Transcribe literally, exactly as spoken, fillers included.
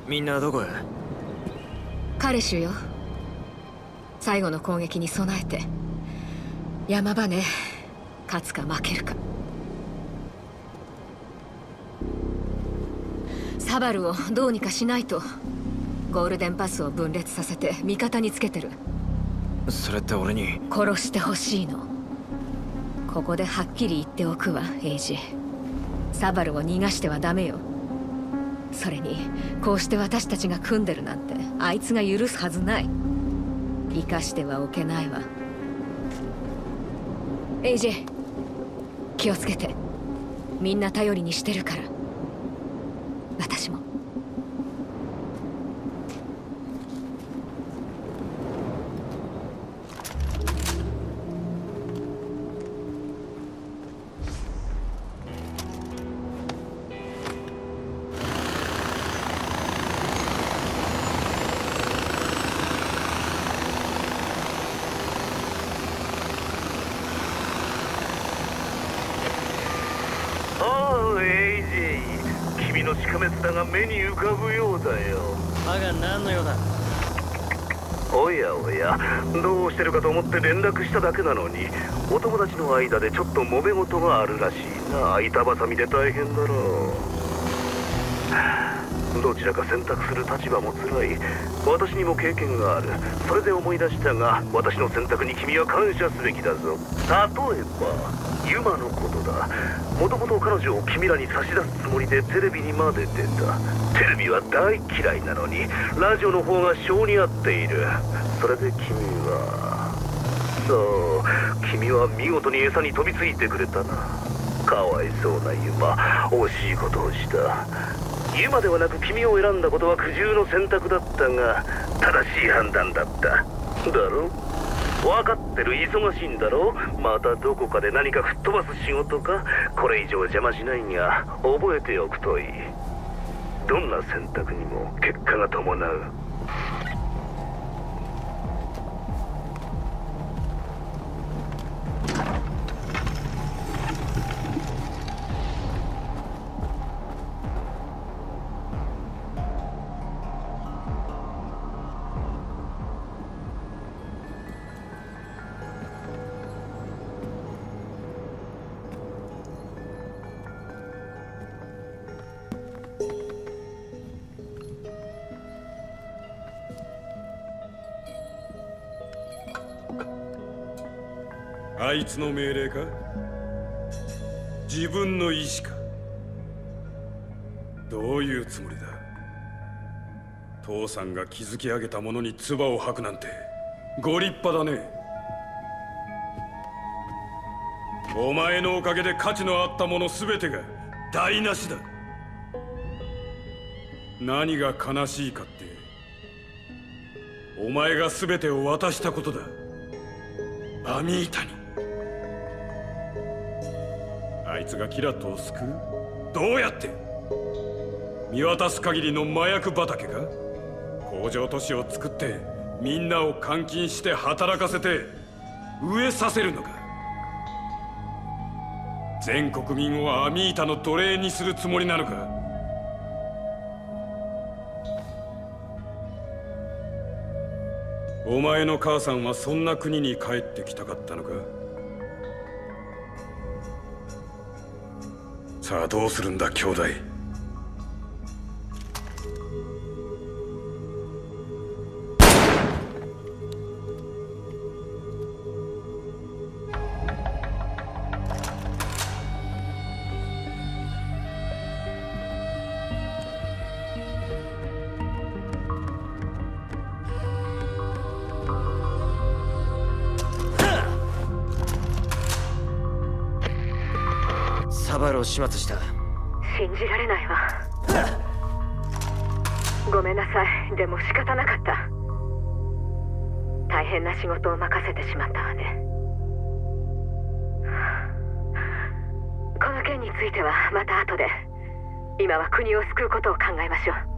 みんなどこへ？ 彼氏よ。最後の攻撃に備えて。山場ね。勝つか負けるか。サバルをどうにかしないと。ゴールデンパスを分裂させて味方につけてる。 それって俺に殺してほしいの。ここではっきり言っておくわ、エイジ。サバルを逃がしてはダメよ。それにこうして私たちが組んでるなんてあいつが許すはずない。生かしてはおけないわ。エイジ、気をつけて。みんな頼りにしてるから。私も。 君のしかめ面が目に浮かぶようだよ。 歯が何の用だ？ おやおや、どうしてるかと思って連絡しただけなのに、お友達の間でちょっと揉め事があるらしいな。板挟みで大変だろう。どちらか選択する立場も辛い。私にも経験がある。それで思い出したが、私の選択に君は感謝すべきだぞ。例えばユマのことだ。もともと彼女を君らに差し出すつもりでテレビにまで出た。テレビは大嫌いなのにラジオの方が性に合っている。それで君はそう君は見事に餌に飛びついてくれたな。かわいそうなユマ、惜しいことをした。ユマではなく君を選んだことは苦渋の選択だったが正しい判断だっただろう。分かってる。忙しいんだろう。またどこかで何か吹っ飛ばす仕事か。これ以上邪魔しないが覚えておくといい。どんな選択にも結果が伴う。 あいつの命令か？自分の意志か？どういうつもりだ？父さんが築き上げたものに唾を吐くなんてご立派だね。お前のおかげで価値のあったもの全てが台無しだ。何が悲しいかって、お前が全てを渡したことだ。アミータに。あいつがキラットを救う？どうやって？見渡す限りの麻薬畑か？工場都市を作ってみんなを監禁して働かせて飢えさせるのか？全国民をアミータの奴隷にするつもりなのか？お前の母さんはそんな国に帰ってきたかったのか？さあどうするんだ兄弟。 サバルを始末した。 信じられないわ。ごめんなさい。でも仕方なかった。大変な仕事を任せてしまったわね。この件についてはまた後で。今は国を救うことを考えましょう。